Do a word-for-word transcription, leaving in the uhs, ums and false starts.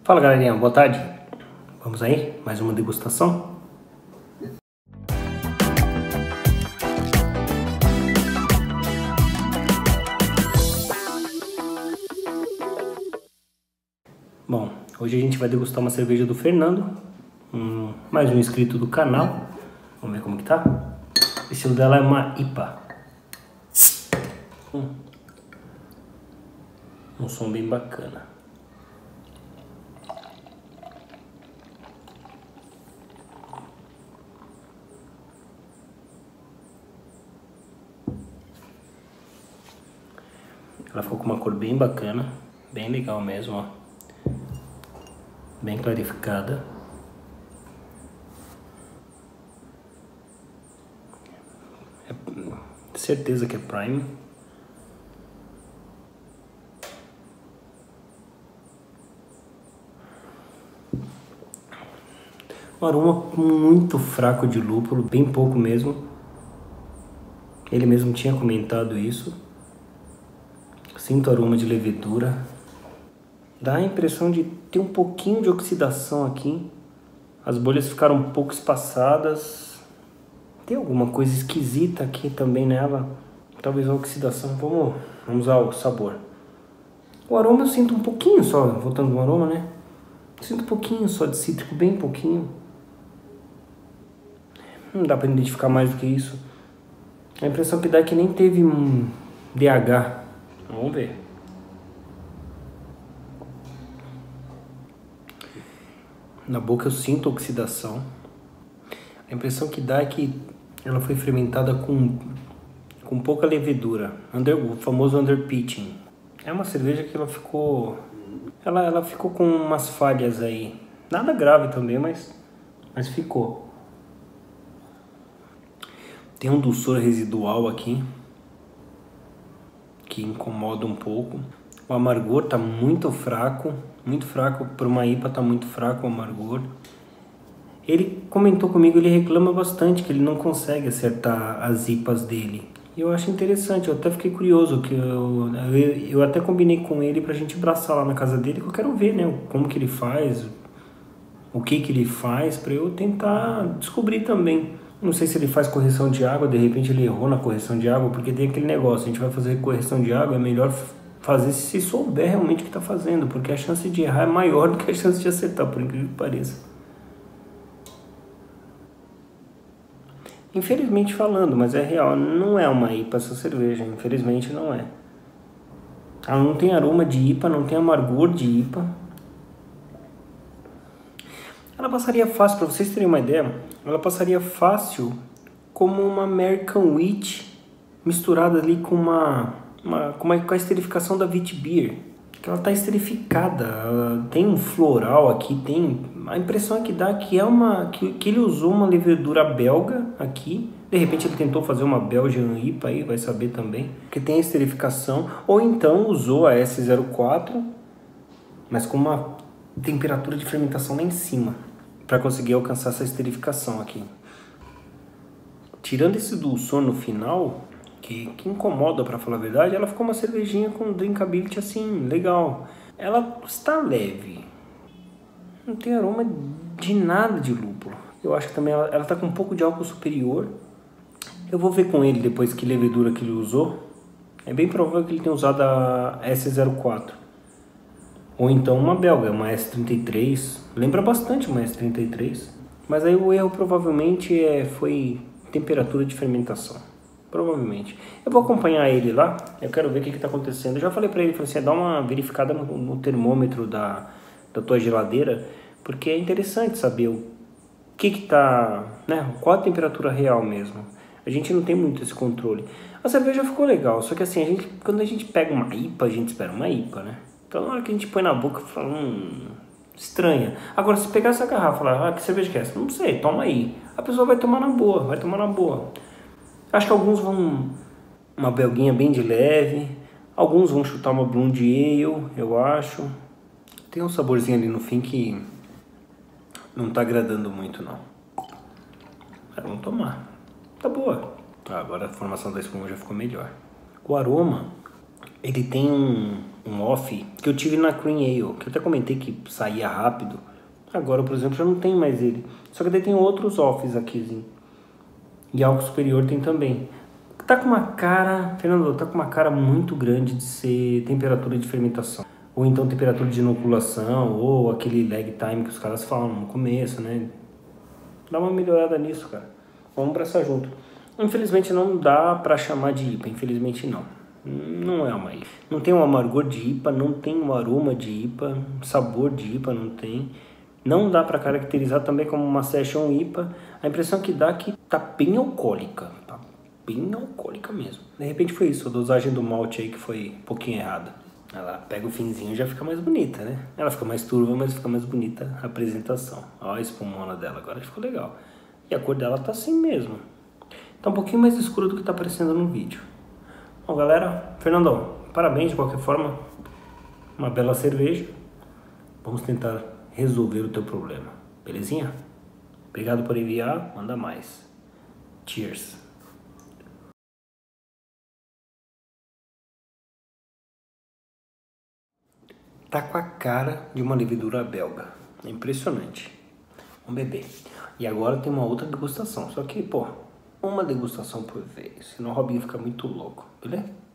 Fala galerinha, boa tarde. Vamos aí, mais uma degustação. Bom, hoje a gente vai degustar uma cerveja do Fernando, um, mais um inscrito do canal. Vamos ver como que tá. O estilo dela é uma I P A. Hum. Um som bem bacana. Ela ficou com uma cor bem bacana, bem legal mesmo, ó. Bem clarificada. É, certeza que é Prime. Um aroma muito fraco de lúpulo, bem pouco mesmo. Ele mesmo tinha comentado isso. Sinto aroma de levedura. Dá a impressão de ter um pouquinho de oxidação aqui. As bolhas ficaram um pouco espaçadas. Tem alguma coisa esquisita aqui também nela. Talvez a oxidação. Vamos, vamos ao sabor. O aroma eu sinto um pouquinho só, voltando no aroma, né? Sinto um pouquinho só de cítrico, bem pouquinho. Não dá pra identificar mais do que isso. A impressão que dá é que nem teve um D H. Vamos ver. Na boca eu sinto oxidação. A impressão que dá é que ela foi fermentada com, com pouca levedura. Under, o famoso underpitching. É uma cerveja que ela ficou... Ela, ela ficou com umas falhas aí. Nada grave também, mas, mas ficou. Tem um dulçor residual aqui que incomoda um pouco. O amargor tá muito fraco, muito fraco, para uma I P A tá muito fraco o amargor. Ele comentou comigo, ele reclama bastante que ele não consegue acertar as I P As dele. E eu acho interessante, eu até fiquei curioso, que eu, eu, eu até combinei com ele pra gente abraçar lá na casa dele, que eu quero ver, né, como que ele faz, o que que ele faz, pra eu tentar descobrir também. Não sei se ele faz correção de água, de repente ele errou na correção de água, porque tem aquele negócio, a gente vai fazer correção de água, é melhor fazer se souber realmente o que está fazendo, porque a chance de errar é maior do que a chance de acertar, por incrível que pareça. Infelizmente falando, mas é real, não é uma I P A essa cerveja, infelizmente não é. Ela não tem aroma de I P A, não tem amargor de I P A. Ela passaria fácil, para vocês terem uma ideia, ela passaria fácil como uma American Wheat misturada ali com uma, uma, com, uma com a esterificação da Witbier. Que ela está esterificada, ela tem um floral aqui, tem a impressão que dá que é uma que, que ele usou uma levedura belga aqui. De repente ele tentou fazer uma Belgian I P A aí, vai saber também, que tem a esterificação, ou então usou a S zero quatro, mas com uma temperatura de fermentação lá em cima, para conseguir alcançar essa esterificação aqui. Tirando esse dulçor no final, que, que incomoda para falar a verdade, ela ficou uma cervejinha com drinkability assim, legal. Ela está leve, não tem aroma de nada de lúpulo. Eu acho que também ela, ela tá com um pouco de álcool superior. Eu vou ver com ele depois que levedura que ele usou. É bem provável que ele tenha usado a S zero quatro. Ou então uma belga, uma S trinta e três. Lembra bastante uma S trinta e três. Mas aí o erro provavelmente é, foi temperatura de fermentação. Provavelmente. Eu vou acompanhar ele lá. Eu quero ver o que está acontecendo. Eu já falei para ele, falei assim, dá uma verificada no, no termômetro da, da tua geladeira. Porque é interessante saber o que que tá, né? Qual a temperatura real mesmo. A gente não tem muito esse controle. A cerveja ficou legal. Só que assim, a gente, quando a gente pega uma I P A, a gente espera uma I P A, né? Então na hora que a gente põe na boca, fala, hum, estranha. Agora, se pegar essa garrafa e falar, ah, que cerveja que é essa? Não sei, toma aí. A pessoa vai tomar na boa, vai tomar na boa. Acho que alguns vão, uma belguinha bem de leve. Alguns vão chutar uma Blonde Ale, eu acho. Tem um saborzinho ali no fim que não tá agradando muito, não. Mas vamos tomar. Tá boa. Ah, agora a formação da espuma já ficou melhor. O aroma, ele tem um... um off que eu tive na Cream Ale, que eu até comentei que saía rápido. Agora, por exemplo, já não tem mais ele. Só que daí tem outros offs aqui. E álcool superior tem também. Tá com uma cara, Fernando, tá com uma cara muito grande de ser temperatura de fermentação. Ou então temperatura de inoculação, ou aquele lag time que os caras falam no começo, né? Dá uma melhorada nisso, cara. Vamos pra essa junto. Infelizmente não dá pra chamar de I P A, infelizmente não. Não é uma I P A. Não tem um amargor de I P A, não tem um aroma de I P A, sabor de I P A não tem. Não dá pra caracterizar também como uma Session I P A. A impressão que dá é que tá bem alcoólica, tá bem alcoólica mesmo. De repente foi isso, a dosagem do malte aí que foi um pouquinho errada. Ela pega o finzinho e já fica mais bonita, né? Ela fica mais turva, mas fica mais bonita a apresentação. Olha a espumona dela, agora ficou legal. E a cor dela tá assim mesmo. Tá um pouquinho mais escura do que tá aparecendo no vídeo. Bom, galera, Fernandão, parabéns de qualquer forma. Uma bela cerveja. Vamos tentar resolver o teu problema, belezinha? Obrigado por enviar, manda mais. Cheers! Tá com a cara de uma levedura belga. É impressionante. Vamos beber. E agora tem uma outra degustação. Só que, pô, uma degustação por vez. Senão o Robinho fica muito louco, beleza?